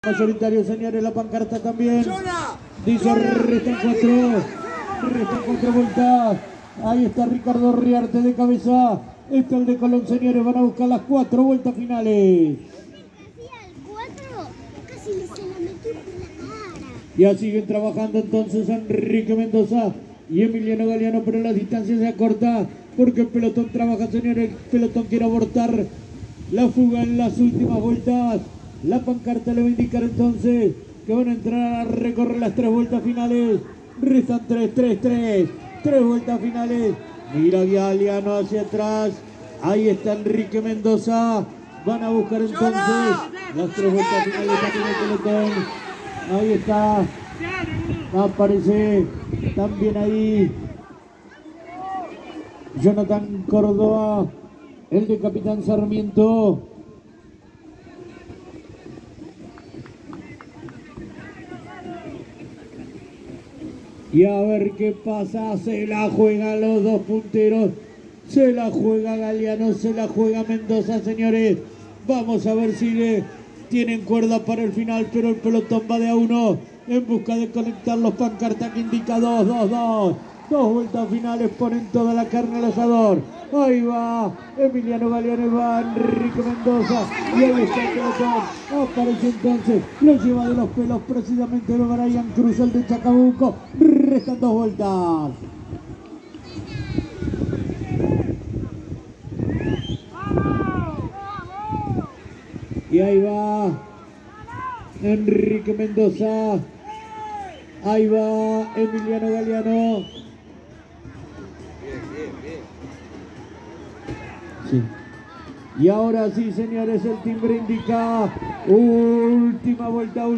Mayoritario, señores, la pancarta también. Dice, restan cuatro vueltas. Ahí está Ricardo Riarte de cabeza. Este es el de Colón, señores. Van a buscar las 4 vueltas finales. Ya siguen trabajando entonces Enrique Mendoza y Emiliano Galeano, pero la distancia se acorta porque el pelotón trabaja, señores. El pelotón quiere abortar la fuga en las últimas vueltas. La pancarta le va a indicar entonces que van a entrar a recorrer las 3 vueltas finales. Restan 3 vueltas finales. Mira Galeano hacia atrás. Ahí está Enrique Mendoza. Van a buscar entonces las 3 vueltas finales también el pelotón. Ahí está. Aparece también ahí Jonathan Córdoba, el de Capitán Sarmiento. Y a ver qué pasa. Se la juegan los dos punteros. Se la juega Galeano, se la juega Mendoza, señores. Vamos a ver si tienen cuerda para el final, pero el pelotón va de a uno en busca de conectar los pancartas que indica 2. 2 vueltas finales, ponen toda la carne al asador. Ahí va Emiliano Galeano y va Enrique Mendoza. Y ahí está el pelotón. Aparece entonces, lo lleva de los pelos precisamente de Brian Cruz, el de Chacabuco. Restan 2 vueltas. Y ahí va Enrique Mendoza. Ahí va Emiliano Galeano. Sí. Y ahora sí, señores, el timbre indica última vuelta. Va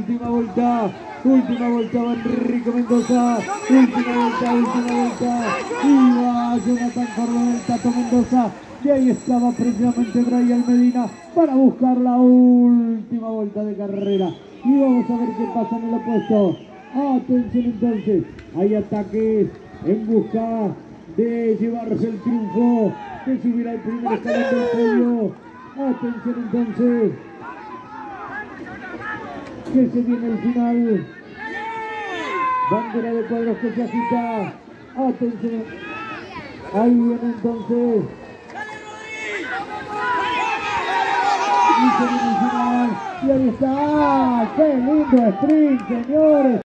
Enrique Mendoza. Última vuelta. Y va Jonathan Córdoba, el Tato Mendoza. Y ahí estaba precisamente Brian Medina para buscar la última vuelta de carrera. Y vamos a ver qué pasa en el opuesto. Atención entonces, hay ataques en busca de llevarse el triunfo, de subir al primer escalón del podio. Atención entonces, que se viene el final. Bandera de cuadros que se agita. Atención, ahí viene entonces. Y se viene el final. Y ahí está. ¡Qué lindo sprint, señores!